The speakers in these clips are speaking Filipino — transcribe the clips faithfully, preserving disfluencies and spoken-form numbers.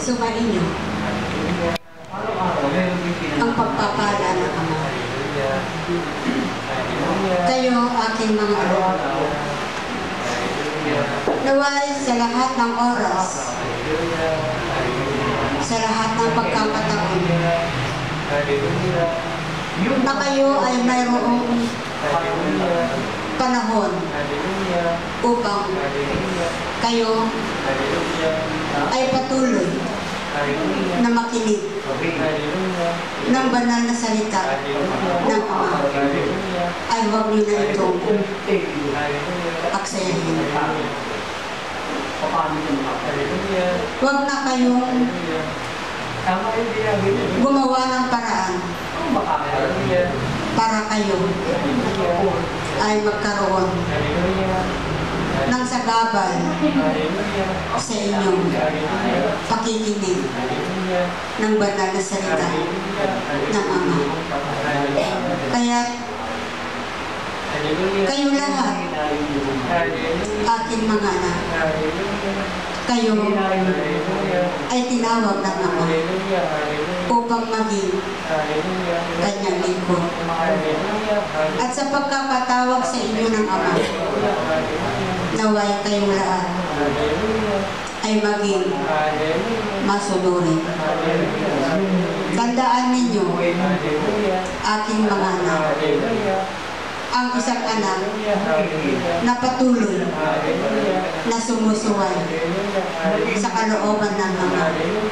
Sumainyo ang pagpapala ng Ama. Kayo aking mga anak. Naway sa lahat ng oras, sa lahat ng pagkakataon, na kayo ay mayroong panahon upang kayo ay patuloy na makinig ng banal na salita ng Ama, ay huwag niyo na itong aksayahin. Huwag na kayong gumawa ng paraan para kayo ay magkaroon ng sagabal sa inyong pakikinig ng banal na salita ng Ama. Kaya kayo lahat, aking mga anak, kayo ay tinawag ng Ama upang maging kanyang lingkod. At sa pagkakatawag sa inyo ng Ama, naway kayong lahat ay maging masunurin. Tandaan ninyo, aking mga anak, ang isang anak na patuloy na sumusuway sa kalooban ng Ama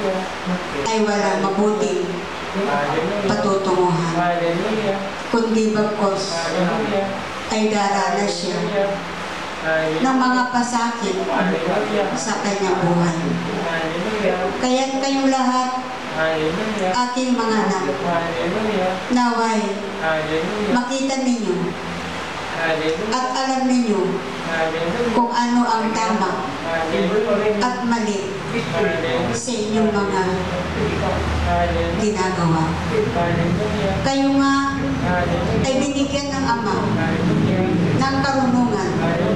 ay walang mabuting patutunguhan, kundi bagkos ay daranas siya ng mga pasakit sa kanyang buhay. Kaya't kayong lahat, aking mga anak, naway makita ninyo at alam ninyo kung ano ang tama at mali sa inyong mga ginagawa. Kayo nga ay binigyan ng Ama ng karunungan,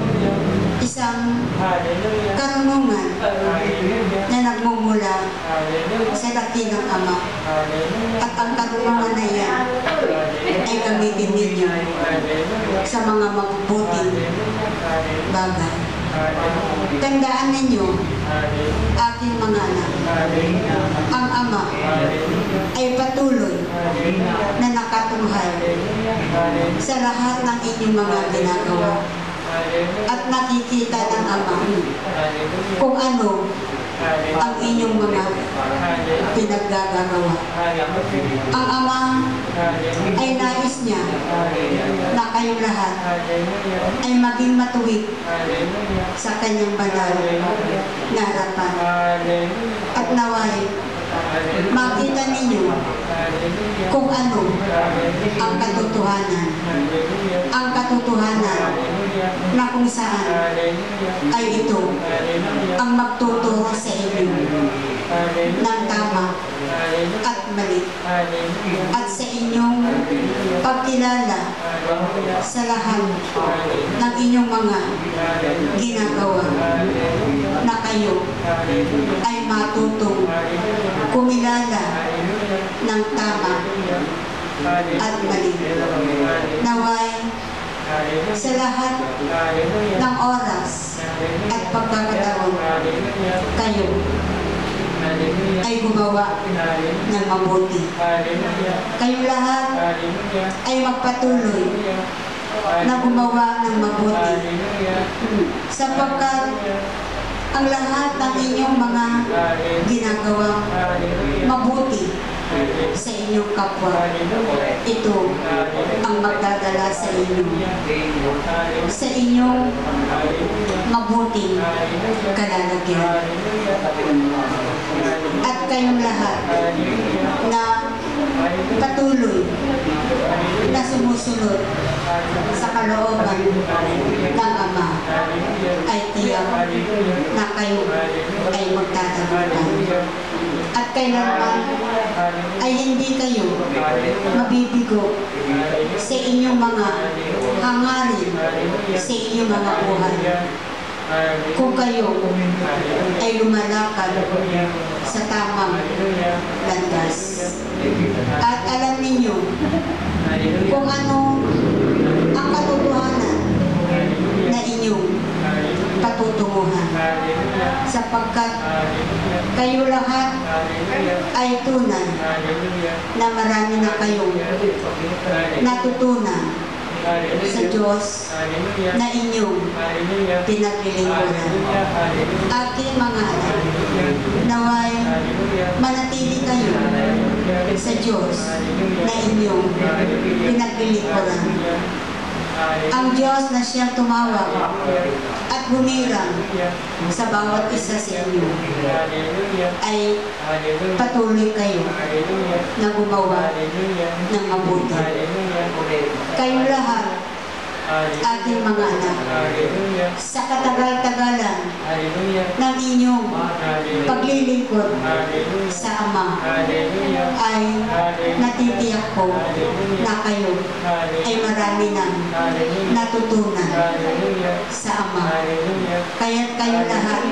isang karunungan na nagmumula sa laki ng Ama, at ang karunungan na yan ay gamitin ninyo sa mga mabubuting bagay. Tandaan ninyo, aking mga anak, ang Ama ay patuloy na nakatunghay sa lahat ng inyong mga ginagawa, at nakikita ng Ama kung ano ang inyong mga pinaggagawa. Ang Ama ay nais niya na kayong lahat ay maging matuwid sa kanyang banal na harapan. At naway makita ninyo kung ano ang katotohanan, ang katotohanan na kung saan ay ito ang magtuturo sa inyo ng tama at mali, at sa inyong pagkilala sa lahat ng inyong mga ginagawa, na kayo ay matutong kumilala ng tama at mali. Naway sa lahat ng oras at pagkakataon, kayo ay gumawa ng mabuti. Kayong lahat ay magpatuloy na gumawa ng mabuti, sapagkat ang lahat ng inyong mga ginagawang mabuti sa inyong kapwa, ito ang magdadala sa inyo sa inyong mabuting kalalagyan. At kayong lahat na patuloy na sumusunod sa kalooban ng Ama, ay tiyak na kayo ay magtatagumpay. At kailanman ay hindi kayo mabibigo sa inyong mga hangarin, sa inyong mga buhay, kung kayo ay lumalakad sa tamang landas. At alam ninyo kung ano ang katotohanan na inyong patutunguhan, sapagkat kayo lahat ay tunay na marami na kayong natutunan sa Diyos na inyong pinaglilingkuran. Aking mga anak, naway manatili kayo sa Diyos na inyong pinaglilingkuran. Ang Diyos na siyang tumawag at humirang sa bawat isa sa inyo ay patuloy kayo na gumawa ng mabuti. Kayo lahat, aking mga anak, sa katagal-tagalan ng inyong paglilingkod sa Ama, ay natitiyak ko na kayo ay marami nang natutunan sa Ama. Kaya't kayo lahat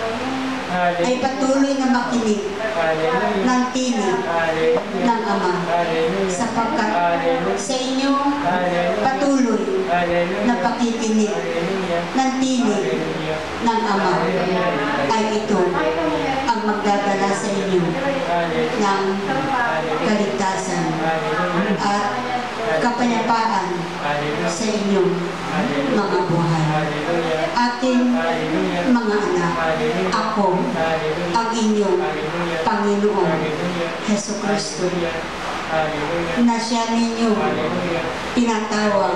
ay patuloy na makinig ng tinig ng Ama, sapagkat sa inyong patuloy na pakikinig ng tinig ng Ama ay ito ang magdadala sa inyo ng kaligtasan at kapayapaan sa inyong mga buhay. Aking mga anak, ako ang inyong Panginoon Jesucristo, na siya ninyo tinatawag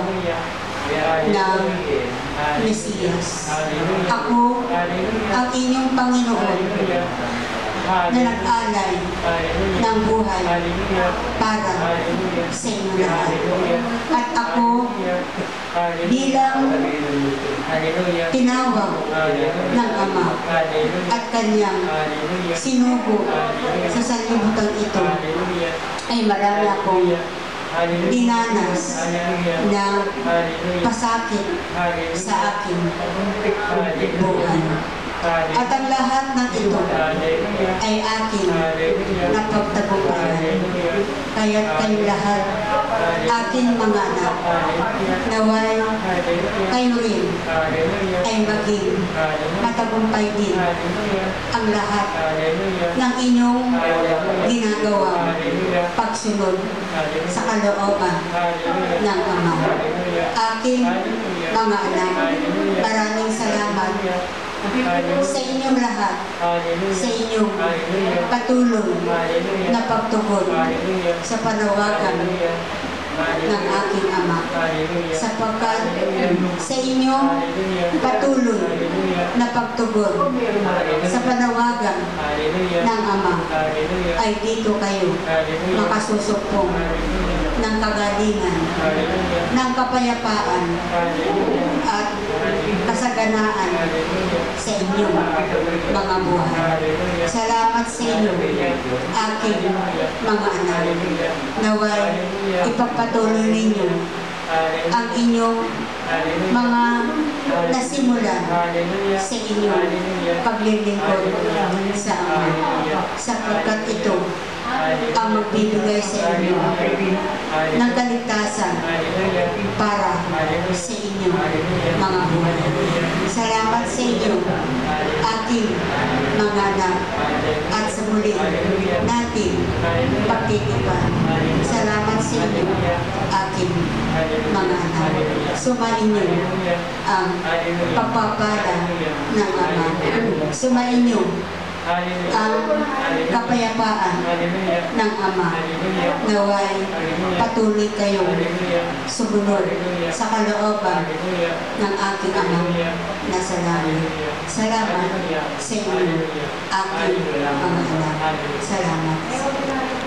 ng Mesiyas. Ako ang inyong Panginoon na nag-alay ng buhay para sa inyo lahat. At ako bilang tinawag ng Ama at kanyang sinugo sa sanlibutan ito, ay marami akong dinanas na pasakit sa aking buhay. At ang lahat ng ito ay aking napagtagumpayan. Kaya't kayo lahat, aking mga anak, naway kayo rin ay maging matagumpay din ang lahat ng inyong ginagawa pagsunod sa kalooban ng Ama. Aking mga anak, maraming salamat sa inyong lahat, sa inyong patuloy na pagtugon sa panawagan ng aking Ama, sapagkat sa inyong patuloy na pagtugon sa panawagan ng Ama ay dito kayo makasusupong ng kagalingan, ng kapayapaan at kasaganaan sa inyong mga buhay. Salamat sa inyo, aking mga anak. Naway ipagpatuloy ninyo ang inyong mga nasimulan sa inyong paglilingkod sa Ama, sapagkat ito ang magbibigay sa inyo ng kaligtasan para sa inyong mga buhay. Salamat sa inyo, aking mga anak, at sa muli natin pagtitipan. Salamat sa inyo, aking mga anak. Sumainyo ang pagpapala ng Ama. Sumainyo ang kapayapaan ng Ama. Naway patuloy kayong sumunod sa kalooban ng aking Ama na sa langit. Salamat sa inyo, aking mga anak. Salamat.